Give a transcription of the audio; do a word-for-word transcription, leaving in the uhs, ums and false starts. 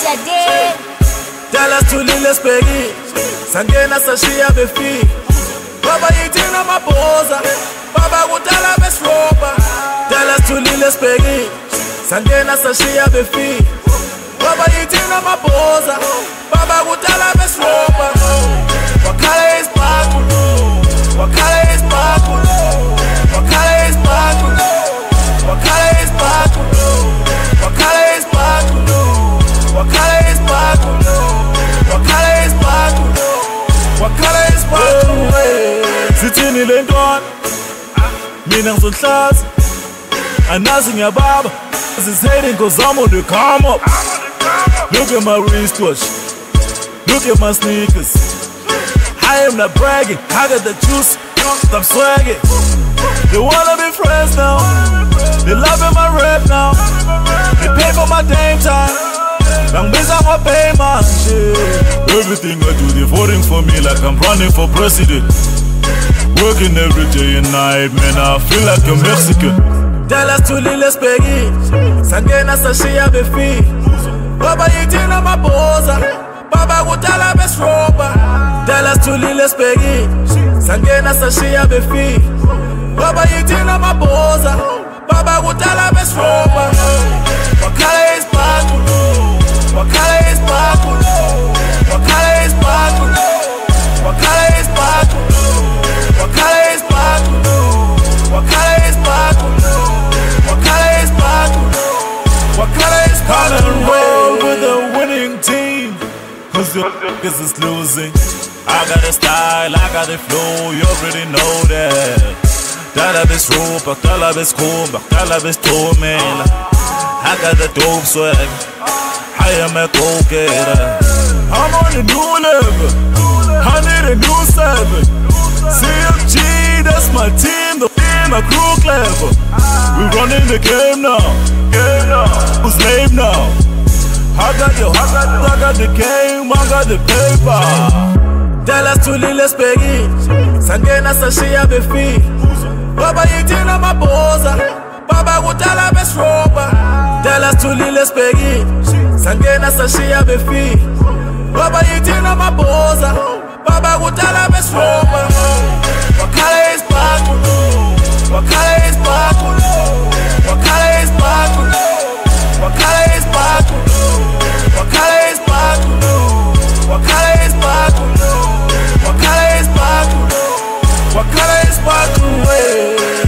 Shade. Dallas to Lille Speggy, Sangena Sashia Befi, Baba eating on my boza, Baba would tell her best roper. Dallas to Lille Speggy, Sangena Sashia Befi, Baba eating on my boza, Baba would tell her best roper. Wakala is back, Wakala is back, Wakala is back, Wakala is back, Wakala is back, Wakala is back, Wakala is back, Wakala is back. Sithini le ntwana mina ngizonhlaza anazi ngiyababa is hating cause I'm on the come up. Look at my wristwatch, look at my sneakers. I am not bragging, I got the juice, I'm swagging. They wanna be friends now, they loving my rap now. They pay for my damn time, I'm busy on my pay my shit. Everything I do, they voting for me like I'm running for president. Working every day and night, man, I feel like a Mexican. Dallas to Lille Speggy, Sangena Sashia Befi, Baba eating on my boza, Baba would tell her best roper. Dallas to Lille Speggy, Sangena Sashia Befi, Baba eating on my boza, Baba would tell her best roper. Wakala is back, Wakala is back, Wakala is back, Wakala is back, Wakala is back, Wakala is back, Wakala is back, Wakala is back. And roll with a winning team, cause your niggas is losing. I got the style, I got the flow, you already know that. Dala bis ropa, dala bis kumba, dala bis tomela. I got the dope swag, I am a go-getter. I'm on a new level, I need a new seven. C F G, that's my team, the team, my crew clever. We running the game now, game now. Who's lame now? I got the, I got the, I got the game, I got the paper. Dallas to Lille Speggy, Sangena Sashia Befi, Baba eating on my boza, Baba would tell her best roper. Dallas to Lille Speggy, Sangena Sashia Befi, Baba eating on my boza, Baba would tell her best roper. Wakala is back, Wakala is back, Wakala is back, Wakala is back, Wakala is back, Wakala is back, Wakala is back, Wakala is back.